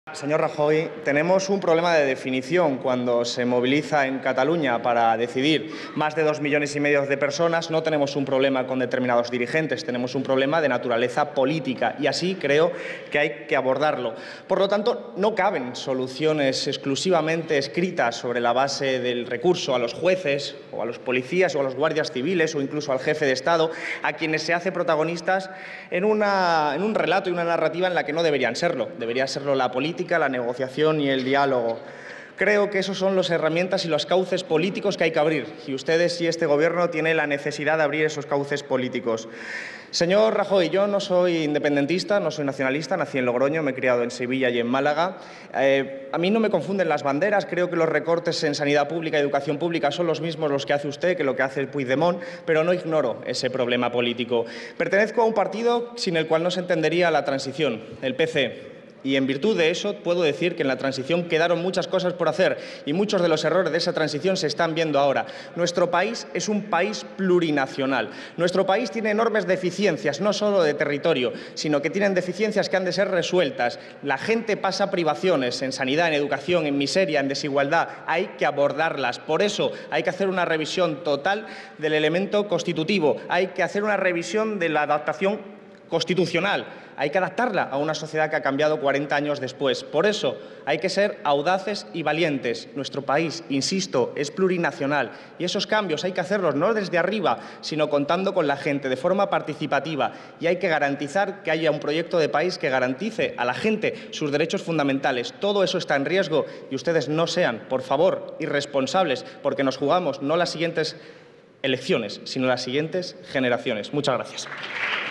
Señor Rajoy, tenemos un problema de definición cuando se moviliza en Cataluña para decidir más de 2,5 millones de personas. No tenemos un problema con determinados dirigentes, tenemos un problema de naturaleza política y así creo que hay que abordarlo. Por lo tanto, no caben soluciones exclusivamente escritas sobre la base del recurso a los jueces o a los policías o a los guardias civiles o incluso al jefe de Estado, a quienes se hace protagonistas en un relato y una narrativa en la que no deberían serlo. Debería serlo la política, la negociación y el diálogo. Creo que esos son las herramientas y los cauces políticos que hay que abrir, y ustedes y este Gobierno tienen la necesidad de abrir esos cauces políticos. Señor Rajoy, yo no soy independentista, no soy nacionalista, nací en Logroño, me he criado en Sevilla y en Málaga. A mí no me confunden las banderas, creo que los recortes en sanidad pública y educación pública son los mismos los que hace usted que lo que hace el Puigdemont, pero no ignoro ese problema político. Pertenezco a un partido sin el cual no se entendería la transición, el PC. Y en virtud de eso puedo decir que en la transición quedaron muchas cosas por hacer y muchos de los errores de esa transición se están viendo ahora. Nuestro país es un país plurinacional. Nuestro país tiene enormes deficiencias, no solo de territorio, sino que tienen deficiencias que han de ser resueltas. La gente pasa privaciones en sanidad, en educación, en miseria, en desigualdad. Hay que abordarlas. Por eso hay que hacer una revisión total del elemento constitutivo. Hay que hacer una revisión de la adaptación constitucional. Hay que adaptarla a una sociedad que ha cambiado 40 años después. Por eso hay que ser audaces y valientes. Nuestro país, insisto, es plurinacional y esos cambios hay que hacerlos no desde arriba, sino contando con la gente de forma participativa, y hay que garantizar que haya un proyecto de país que garantice a la gente sus derechos fundamentales. Todo eso está en riesgo y ustedes no sean, por favor, irresponsables, porque nos jugamos no las siguientes elecciones, sino las siguientes generaciones. Muchas gracias.